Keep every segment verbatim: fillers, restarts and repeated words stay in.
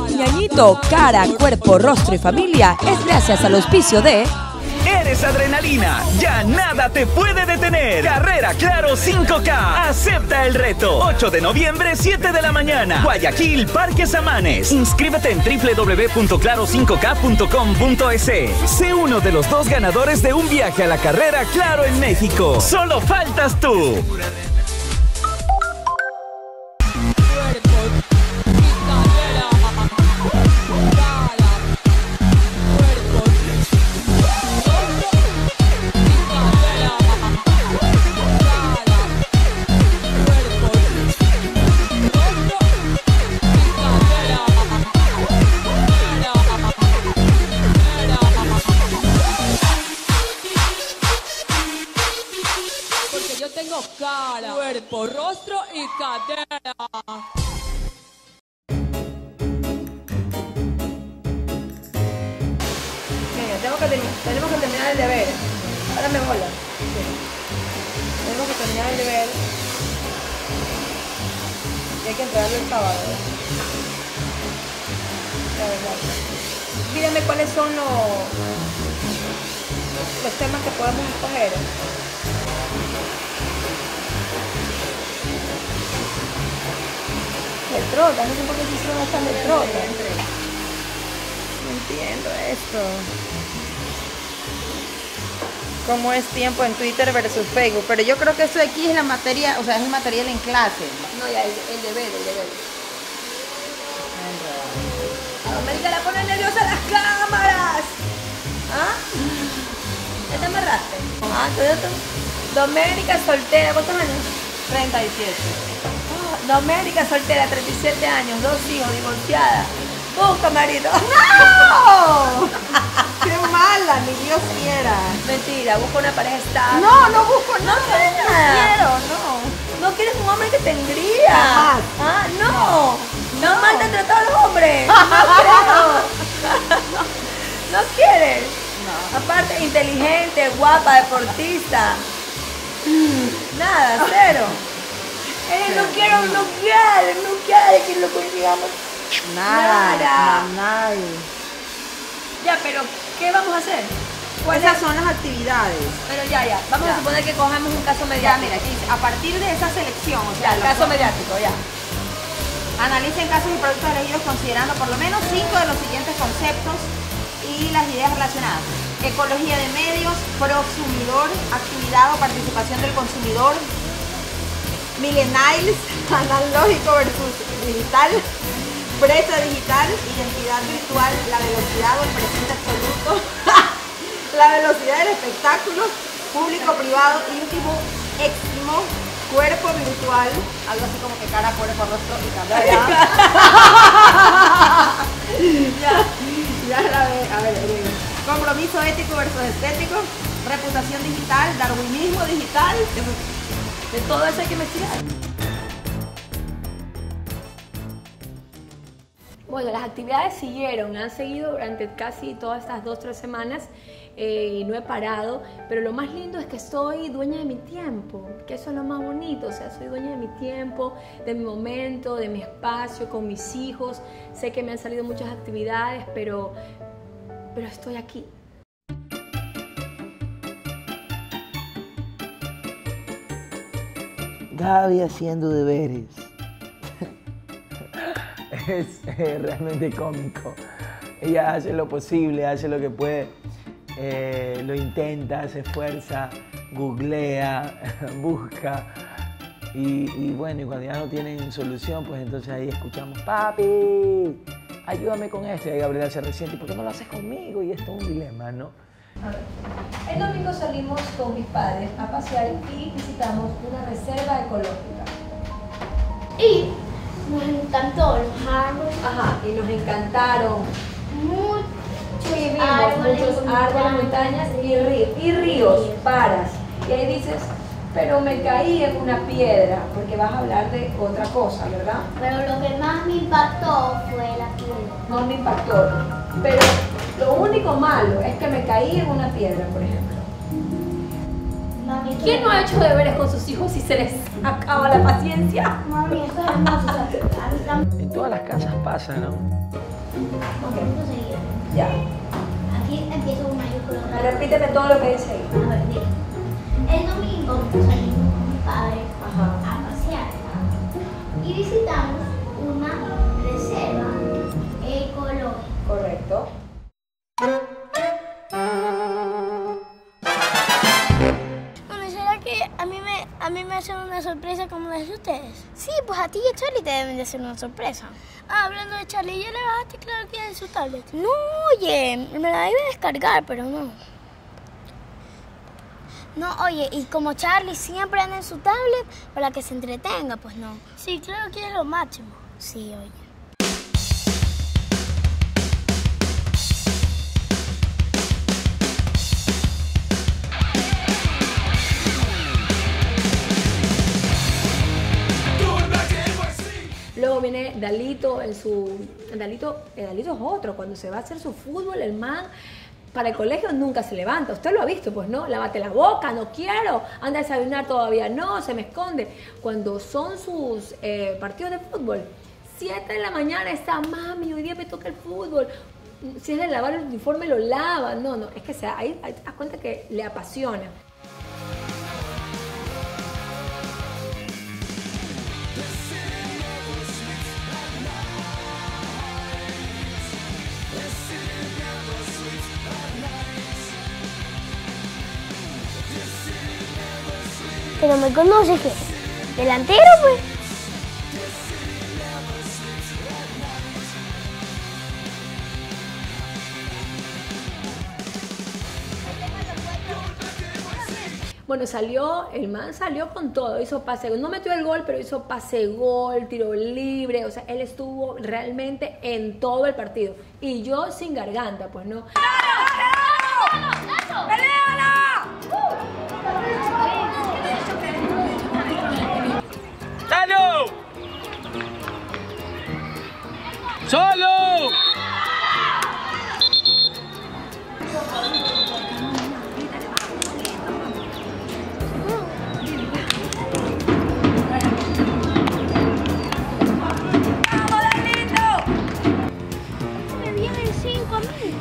Ñañito, cara, cuerpo, rostro y familia es gracias al auspicio de... Eres adrenalina, ya nada te puede detener. Carrera Claro cinco K. Acepta el reto. ocho de noviembre, siete de la mañana. Guayaquil, Parque Samanes. Inscríbete en w w w punto claro cinco k punto com punto es. Sé uno de los dos ganadores de un viaje a la carrera Claro en México. Solo faltas tú. Cara, cuerpo, rostro y cadera. Mira, tengo que tenemos que terminar el deber. Ahora me bola. Sí. Tenemos que terminar el deber. Y hay que entregarlo el sábado. La verdad. Díganme cuáles son los, los temas que podemos escoger. De trota, no sé por qué se hicieron tan de trota. No entiendo esto. ¿Cómo es tiempo en Twitter versus Facebook? Pero yo creo que esto de aquí es la materia, o sea, es el material en clase. No, ya, el, el deber, el deber. A América la pone nerviosa las cámaras. ¿Ah? ¿Ya te amarraste? Ah, ¿todavía tú? Doménica soltera, ¿cuántos años? treinta y siete. Doménica soltera, treinta y siete años, dos hijos, divorciada. Busca marido. ¡No! ¡Qué mala! Ni Dios quiera. Mentira, busca una pareja estable. No, no busco nada. No quieres nada. No quiero, no. No quieres un hombre que te engría. Ah, no. No, no mal te tratado los hombres. No creo. No quieres. No. Aparte, inteligente, guapa, deportista. Nada, cero. Eh, no quiero, no quiere, no quiere que lo consigamos. Nada, nada. Nada. Ya, pero, ¿qué vamos a hacer? Esas son las actividades. Pero ya, ya, vamos ya. a suponer que cojamos un caso mediático. Ya, mira, aquí dice, a partir de esa selección, o sea, ya, el caso mediático, ya. Analicen casos y productos elegidos considerando por lo menos cinco de los siguientes conceptos y las ideas relacionadas. Ecología de medios, prosumidor, actividad o participación del consumidor, millennials, analógico versus digital, brecha digital, identidad virtual, la velocidad o el presente absoluto, la velocidad del espectáculo, público, privado, íntimo, extremo, cuerpo virtual, algo así como que cara, cuerpo, rostro y cadera. ya, ya la ve, a ver, a ver. Compromiso ético versus estético, reputación digital, darwinismo digital. De todo eso hay que investigar. Bueno, las actividades siguieron, han seguido durante casi todas estas dos, tres semanas eh, y no he parado, pero lo más lindo es que soy dueña de mi tiempo, que eso es lo más bonito, o sea, soy dueña de mi tiempo, de mi momento, de mi espacio, con mis hijos. Sé que me han salido muchas actividades, pero, pero estoy aquí. Gaby haciendo deberes. Es eh, realmente cómico. Ella hace lo posible, hace lo que puede, eh, lo intenta, se esfuerza, googlea, busca. Y, y bueno, y cuando ya no tienen solución, pues entonces ahí escuchamos, papi, ayúdame con esto. Y ahí Gabriela se resiente, ¿por qué no lo haces conmigo? Y esto es un dilema, ¿no? A ver, el domingo salimos con mis padres a pasear y visitamos una reserva ecológica. Y nos encantó los árboles. Ajá, y nos encantaron. Muchos y vimos árboles, muchos árboles, montañas y ríos. Y ríos, paras. Y ahí dices, pero me caí en una piedra, porque vas a hablar de otra cosa, ¿verdad? Pero lo que más me impactó fue la piedra. No me impactó. Pero lo único malo es que me caí en una piedra, por ejemplo. Mami, ¿Quién no ha hecho deberes con sus hijos y se les acaba la paciencia? Mami, eso es hermoso. O sea, En todas las casas pasa, ¿no? Ok. Punto seguido. Ya. Aquí empiezo con mayúsculas. Repíteme todo lo que dice ahí. A ver, diga. El domingo salimos con mi padre Ajá. a pasear y visitamos una reserva ecológica. Correcto. Mami, ¿será que a mí me, a mí me hacen una sorpresa como la de ustedes? Sí, pues a ti y a Charlie te deben de hacer una sorpresa. Ah, hablando de Charlie, ¿ya le bajaste claro que es su tablet? No, oye, me la iba a descargar, pero no. No, oye, y como Charlie siempre anda en su tablet para que se entretenga, pues no. Sí, claro que es lo máximo. Sí, oye. Luego viene Dalito en su... Dalito, eh, Dalito es otro. Cuando se va a hacer su fútbol, el man para el colegio nunca se levanta. Usted lo ha visto, pues no. Lávate la boca, no quiero. Anda a desayunar todavía, no, se me esconde. Cuando son sus eh, partidos de fútbol, siete de la mañana está, mami, hoy día me toca el fútbol. Si es de lavar el uniforme, lo lava. No, no, es que sea, ahí, ahí te das cuenta que le apasiona. Pero me conoces, ¿qué? ¿Delantero, pues? Bueno, salió, el man salió con todo, hizo pase, no metió el gol, pero hizo pase gol, tiro libre, o sea, él estuvo realmente en todo el partido. Y yo sin garganta, pues no. ¡Salo! ¡Solo! Me vienen cinco a mí.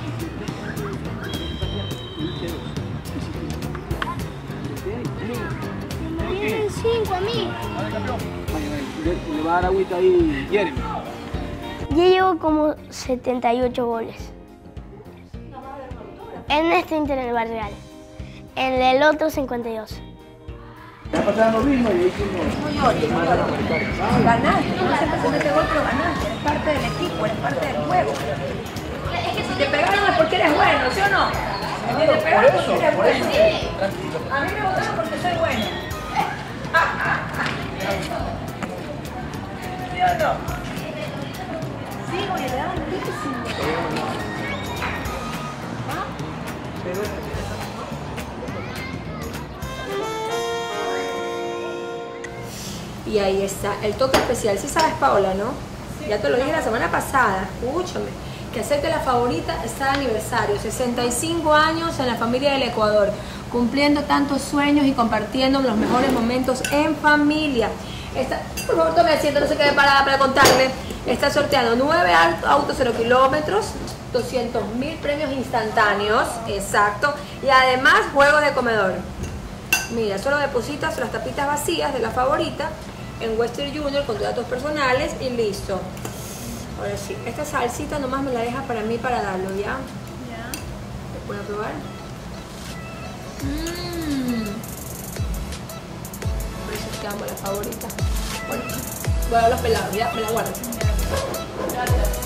Me vienen cinco a mí. Le va a dar agüita ahí, Jeremy. Yo llevo como setenta y ocho goles. En este Inter en el Barreal. En el otro cincuenta y dos. Está pasando lo mismo y ahí hicimos... Ganaste, no sé por qué mete gol, pero ganaste, eres parte del equipo, eres parte del juego. Si te pegaron es porque eres bueno, ¿sí o no? Si te pegaron es porque eres bueno. A mí me votaron porque soy bueno. ¿Sí o no? Sí, oye, le daban muchísimo. Y ahí está, el toque especial. Sí sabes, Paola, ¿no? Ya te lo dije la semana pasada, escúchame. Que hacer que la favorita está de aniversario, sesenta y cinco años en la familia del Ecuador, cumpliendo tantos sueños y compartiendo los mejores momentos en familia. Está, por favor, tome asiento, no se quede parada para contarle. Está sorteando nueve autos cero kilómetros, doscientos mil premios instantáneos, exacto, y además juegos de comedor. Mira, solo depositas las tapitas vacías de la favorita en Western Junior con tus datos personales y listo. Ahora sí, esta salsita nomás me la dejas para mí para darlo, ¿ya? Ya. ¿Te puedo probar? Mmm. Por eso es que amo la favorita. Bueno, voy a dar los pelados, ¿ya? Me la guardo. Gracias.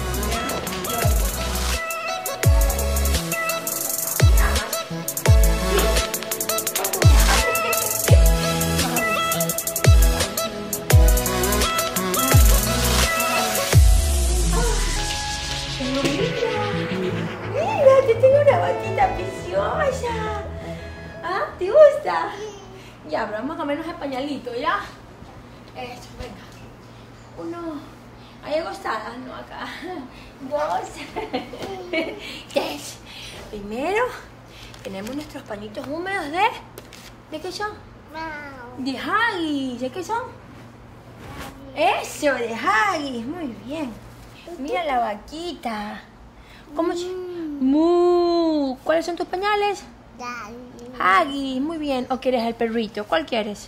¿Ah? ¿Te gusta? Ya, pero vamos a comernos el pañalito, ¿ya? Esto, venga. Uno. ¿Hay gozadas? No, acá. Dos. Tres. Primero, tenemos nuestros pañitos húmedos de... ¿De qué son? De Huggies. ¿De qué son? Eso, de Huggies. Muy bien. Mira la vaquita. ¿Cómo se...? Mu. ¿Cuáles son tus pañales? Huggy. Muy bien. ¿O quieres el perrito? ¿Cuál quieres?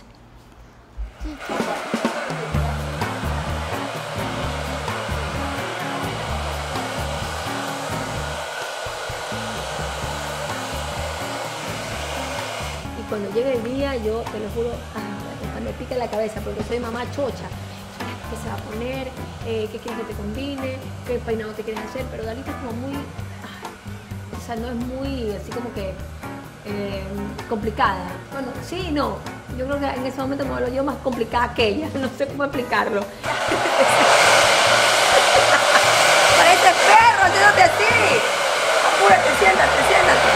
Y cuando llegue el día, yo te lo juro, ah, me pica la cabeza porque soy mamá chocha. ¿Qué se va a poner? Eh, ¿Qué quieres que te combine? ¿Qué peinado te quieres hacer? Pero Dalita es como muy... ah, o sea, no es muy así como que eh, complicada. Bueno, sí y no. Yo creo que en ese momento me lo yo más complicada que ella. No sé cómo explicarlo. Parece perro, haciéndote así. Apúrate, siéntate, siéntate.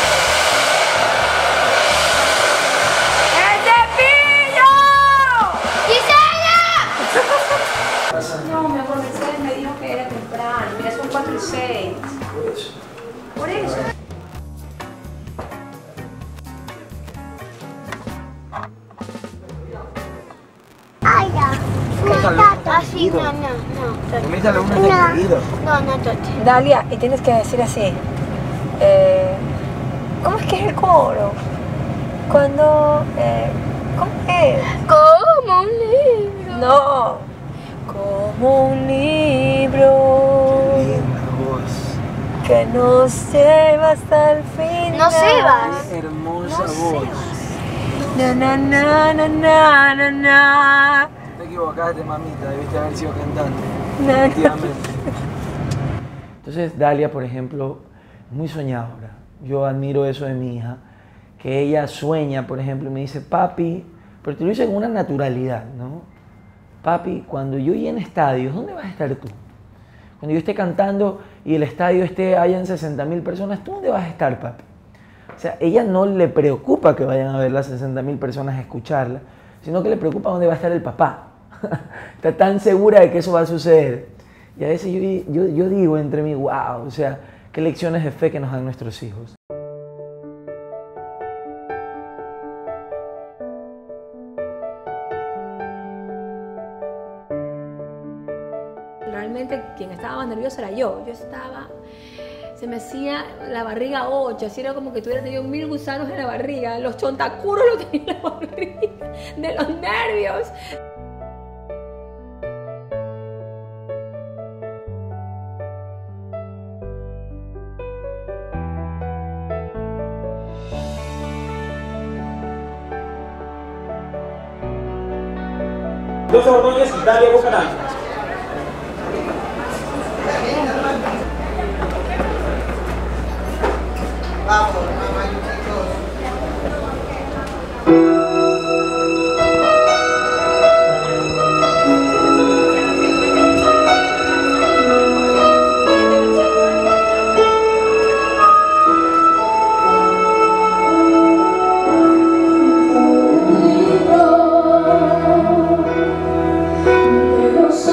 No, mi amor, Mercedes me dijo que era temprano. Mira, son cuatro y seis. Por eso. Por eso. Ay, ya. Una tata. Así, no, no, no. Coméntale una de seguido. No, no, tata. Dalia, y tienes que decir así. Eh, ¿Cómo es que es el coro? Cuando... Eh, ¿Cómo es? Como un libro. No. Como un libro Linda voz. que nos lleva hasta el final. No sebas. Hermosa voz. Na, na, na, na, na, na, na. Te equivocaste, mamita. Debiste haber sido cantante. Na, Efectivamente. Entonces, Dalia, por ejemplo, es muy soñadora. Yo admiro eso de mi hija. Que ella sueña, por ejemplo, y me dice, papi, pero te lo dice con una naturalidad, ¿no? Papi, cuando yo llene estadios, ¿dónde vas a estar tú? Cuando yo esté cantando y el estadio esté, hayan sesenta mil personas, ¿tú dónde vas a estar, papi? O sea, ella no le preocupa que vayan a ver las sesenta mil personas a escucharla, sino que le preocupa dónde va a estar el papá. Está tan segura de que eso va a suceder. Y a veces yo, yo, yo digo entre mí, wow, o sea, qué lecciones de fe que nos dan nuestros hijos. Realmente quien estaba más nerviosa era yo. Yo estaba, se me hacía la barriga ocho, así era como que tuviera tenido mil gusanos en la barriga, los chontacuros lo tenía en la barriga, de los nervios. Dos Ordóñez y Dalia Bucanán. Vamos, mamá, Los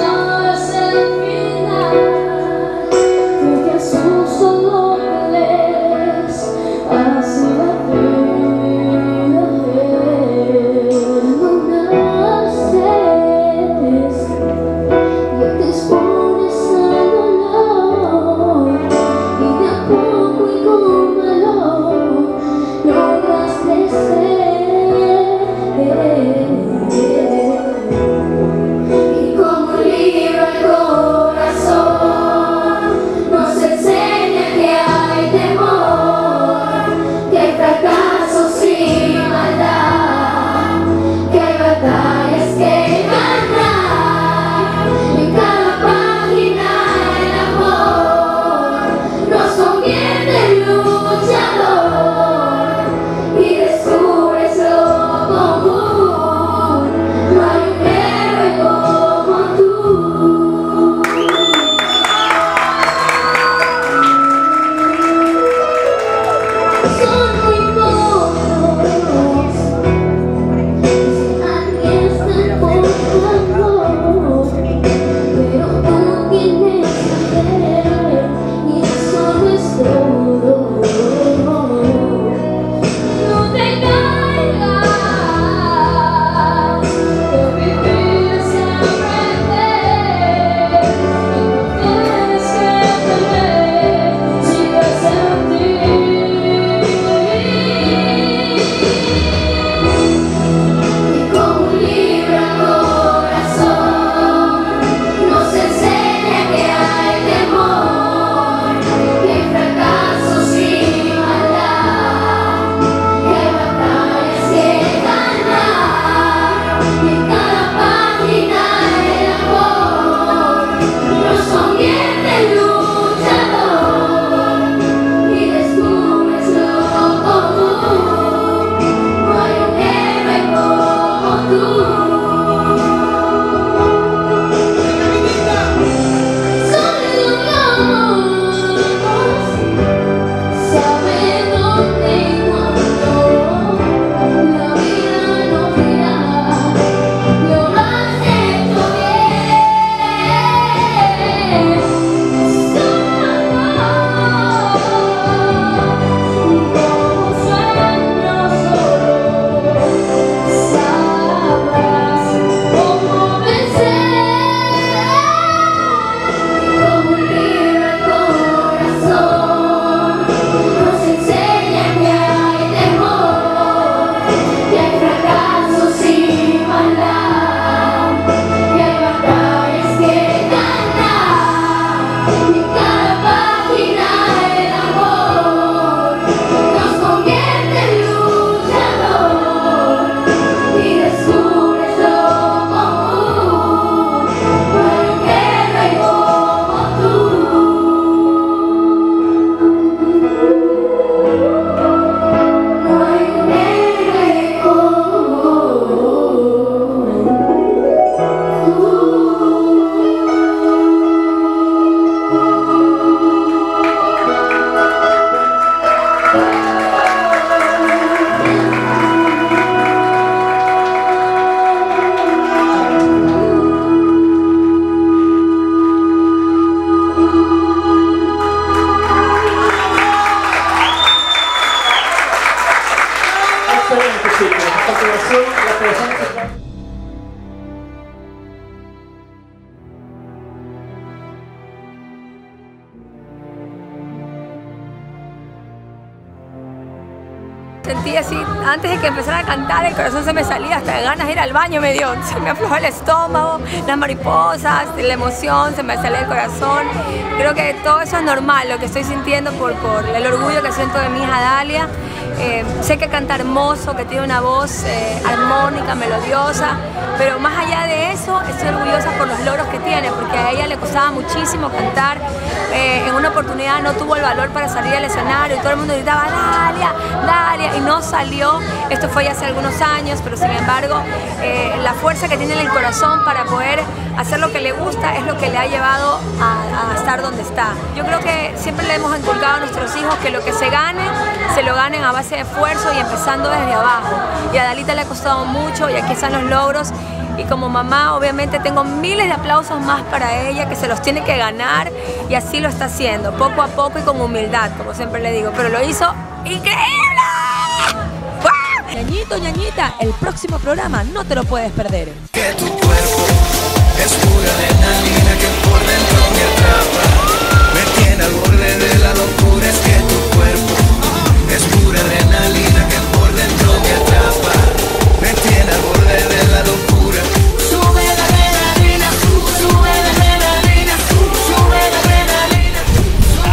Sentí así, antes de que empezara a cantar, el corazón se me salía, hasta de ganas de ir al baño me dio. Se me aflojó el estómago, las mariposas, la emoción, se me salía el corazón. Creo que todo eso es normal, lo que estoy sintiendo por, por el orgullo que siento de mi hija Dalia. Eh, sé que canta hermoso, que tiene una voz eh, armónica, melodiosa, pero más allá de eso, estoy orgullosa por los logros que tiene, porque a ella le costaba muchísimo cantar. Eh, en una oportunidad no tuvo el valor para salir al escenario y todo el mundo gritaba Dalia, Dalia, y no salió. Esto fue ya hace algunos años, pero sin embargo eh, la fuerza que tiene en el corazón para poder hacer lo que le gusta es lo que le ha llevado a, a estar donde está. Yo creo que siempre le hemos inculcado a nuestros hijos que lo que se gane, se lo ganen a base de esfuerzo y empezando desde abajo. Y a Dalita le ha costado mucho y aquí están los logros. Y como mamá, obviamente, tengo miles de aplausos más para ella, que se los tiene que ganar, y así lo está haciendo, poco a poco y con humildad, como siempre le digo, pero lo hizo increíble. Ñañito, ñañita, el próximo programa no te lo puedes perder. Que tu cuerpo es pura adrenalina que por dentro me atrapa, me tiene al borde de la locura. Es que tu cuerpo es pura adrenalina que por dentro me atrapa, me tiene al borde de la locura. Sube la adrenalina, sube la adrenalina, sube la adrenalina, sube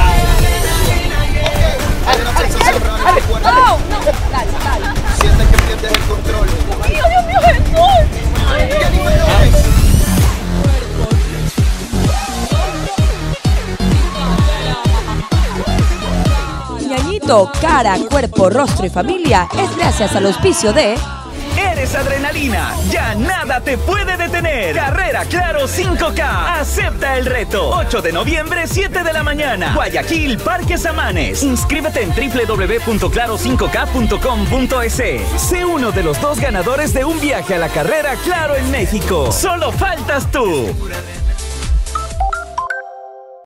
la adrenalina. ¡Oh! No, dale, dale. Sientes que pierdes el control. ¡Dios, Dios mío, Jesús! Ñañito, cara, cuerpo, rostro y familia es gracias al auspicio de... Eres adrenalina, ya nada te puede detener. Carrera Claro cinco K. Acepta el reto. ocho de noviembre, siete de la mañana. Guayaquil, Parque Samanes. Inscríbete en w w w punto claro cinco k punto com punto es. Sé uno de los dos ganadores de un viaje a la carrera Claro en México. Solo faltas tú.